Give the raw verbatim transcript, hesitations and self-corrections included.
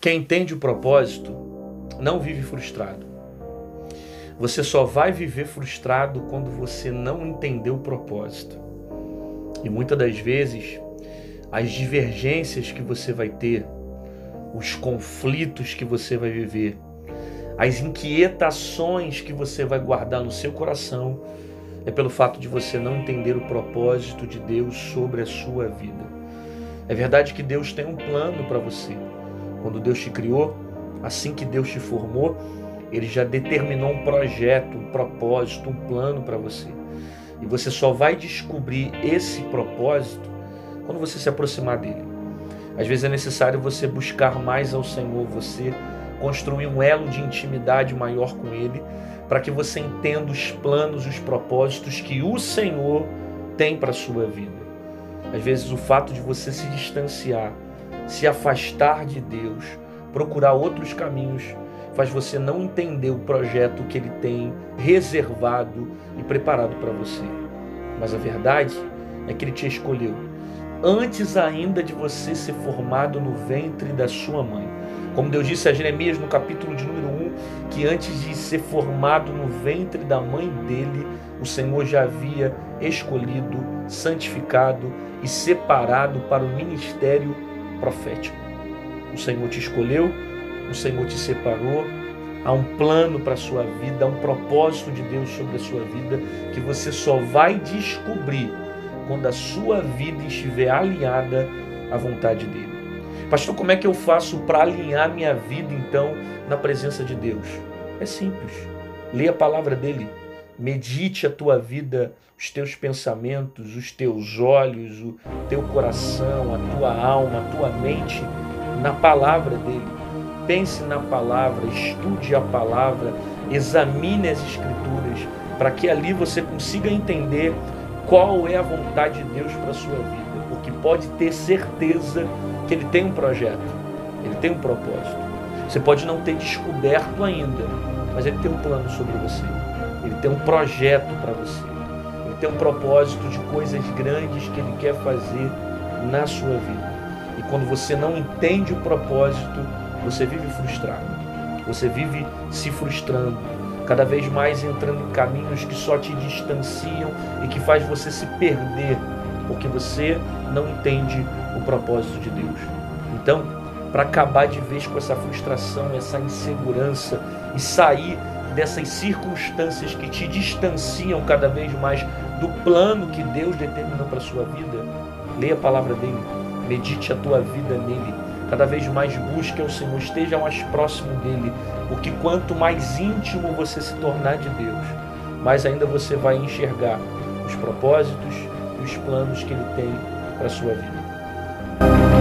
Quem entende o propósito não vive frustrado. Você só vai viver frustrado quando você não entender o propósito. E muitas das vezes, as divergências que você vai ter, os conflitos que você vai viver, as inquietações que você vai guardar no seu coração, é pelo fato de você não entender o propósito de Deus sobre a sua vida. É verdade que Deus tem um plano para você. Quando Deus te criou, assim que Deus te formou, Ele já determinou um projeto, um propósito, um plano para você. E você só vai descobrir esse propósito quando você se aproximar dele. Às vezes é necessário você buscar mais ao Senhor, você construir um elo de intimidade maior com Ele, para que você entenda os planos, os propósitos que o Senhor tem para a sua vida. Às vezes o fato de você se distanciar, se afastar de Deus, procurar outros caminhos, faz você não entender o projeto que Ele tem reservado e preparado para você. Mas a verdade é que Ele te escolheu antes ainda de você ser formado no ventre da sua mãe. Como Deus disse a Jeremias no capítulo de número um, que antes de ser formado no ventre da mãe dele, o Senhor já havia escolhido, santificado e separado para o ministério profético. O Senhor te escolheu, o Senhor te separou, há um plano para a sua vida, há um propósito de Deus sobre a sua vida, que você só vai descobrir quando a sua vida estiver alinhada à vontade dele. Pastor, como é que eu faço para alinhar minha vida, então, na presença de Deus? É simples. Lê a palavra dele. Medite a tua vida, os teus pensamentos, os teus olhos, o teu coração, a tua alma, a tua mente na palavra dele. Pense na palavra, estude a palavra, examine as escrituras, para que ali você consiga entender qual é a vontade de Deus para a sua vida. Porque pode ter certeza que Ele tem um projeto, Ele tem um propósito. Você pode não ter descoberto ainda, mas Ele tem um plano sobre você. Ele tem um projeto para você. Ele tem um propósito de coisas grandes que Ele quer fazer na sua vida. E quando você não entende o propósito, você vive frustrado. Você vive se frustrando, cada vez mais entrando em caminhos que só te distanciam e que faz você se perder, porque você não entende o propósito de Deus. Então, para acabar de vez com essa frustração, essa insegurança e sair dessas circunstâncias que te distanciam cada vez mais do plano que Deus determinou para a sua vida, leia a palavra dele, medite a tua vida nele, cada vez mais busque ao Senhor, esteja mais próximo dele, porque quanto mais íntimo você se tornar de Deus, mais ainda você vai enxergar os propósitos e os planos que Ele tem para a sua vida.